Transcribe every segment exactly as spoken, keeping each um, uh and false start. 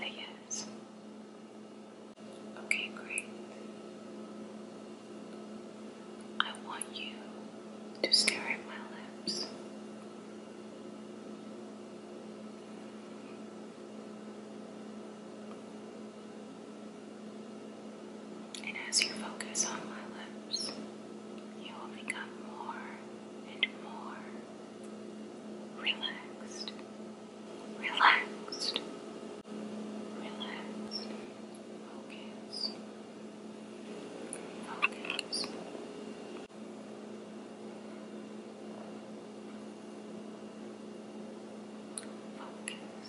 a yes? Okay, great. I want you to stare at my lips. And as you focus on my lips, you will become more and more relaxed, relaxed, relaxed. Focus, focus. Focus.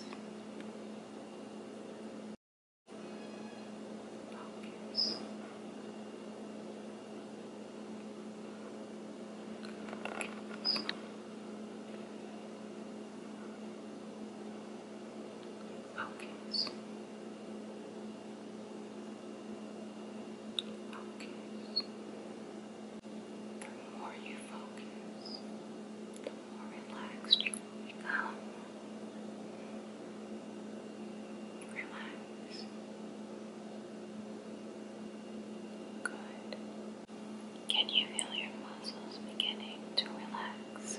Focus. Focus. Focus. The more you focus, the more relaxed you will become. Relax. Good. Can you feel your muscles beginning to relax?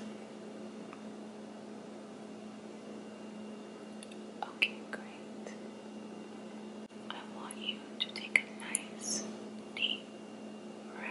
Okay, great. I want you to take a nice, deep breath.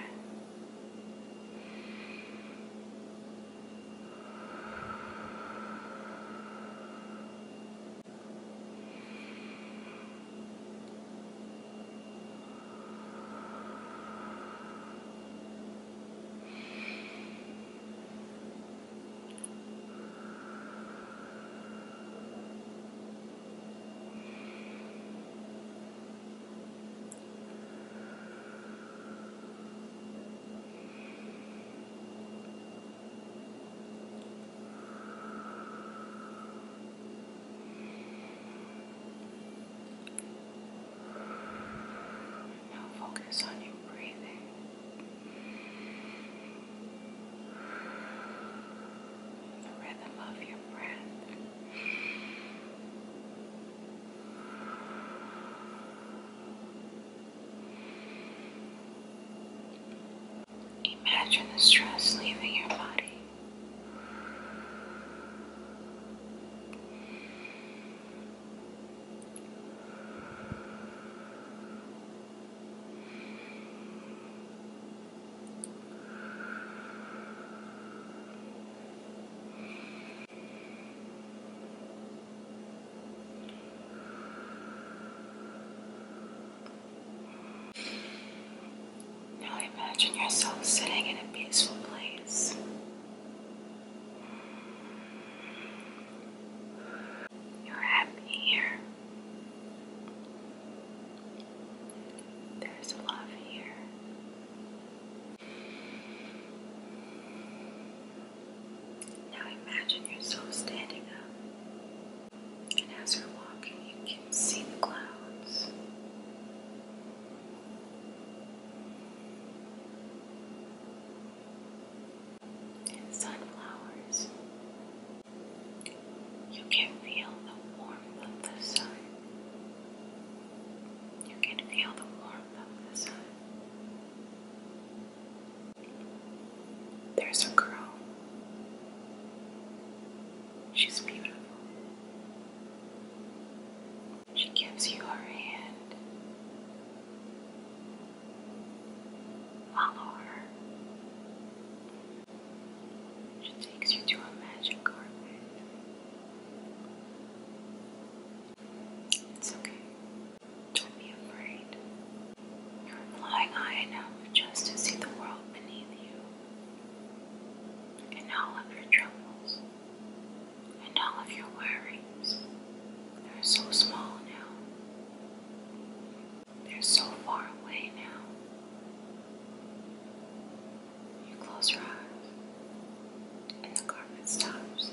Now focus on your breathing. The rhythm of your breath. Imagine the stress leaving your body. Now imagine yourself sitting in a peaceful place. You're happy here. There's love here. Now imagine yourself standing up. And as you're walking, you can see the clouds. And sunflowers. You can feel the warmth of the sun. You can feel the warmth of the sun. There's a girl. She's beautiful. She gives you her hand. Follow her. She takes you to a magic carpet. It's okay. Don't be afraid. You're flying high enough just to see the world beneath you. And all of your troubles. And all of your worries. They're so small now. They're so far away now. You close your eyes, and the carpet stops.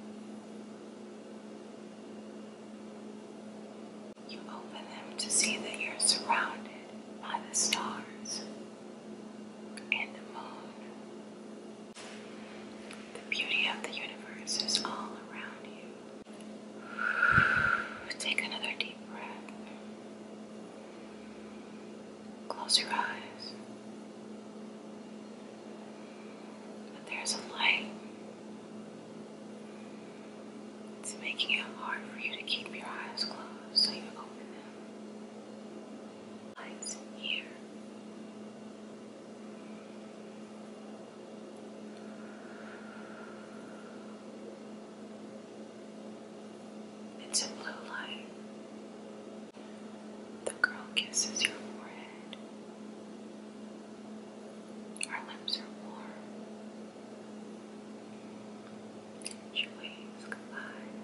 You open them to see that you're surrounded by the stars and the moon. The beauty of the universe is all around you. Take another deep breath. It's making it hard for you to keep your eyes closed, so you open them. Lights in here. It's a blue light. The girl kisses your forehead. Her lips are warm. She waves goodbye.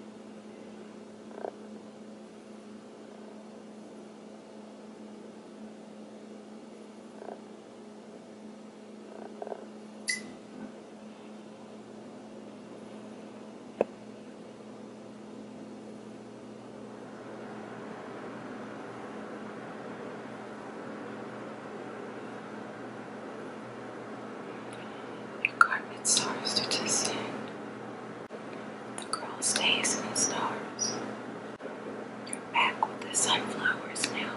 Your carpet starts to descend. The girl stays in the stars. You're back with the sunflowers now.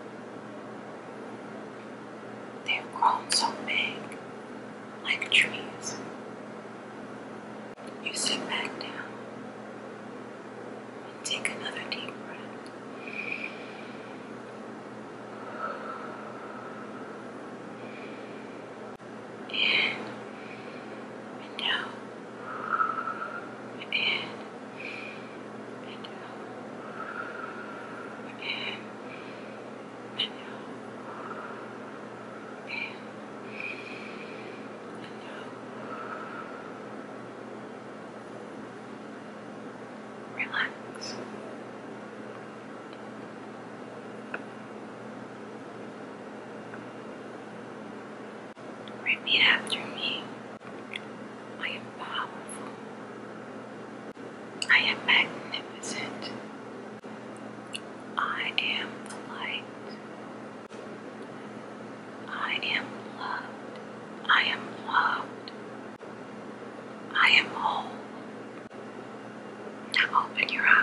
They've grown so big, like trees. You sit back down and take another deep breath. In and out. In and out. In and out. In and out. Relax. Repeat after me. I am powerful. I am magnificent. I am the light. I am loved. I am loved. I am whole. Now open your eyes.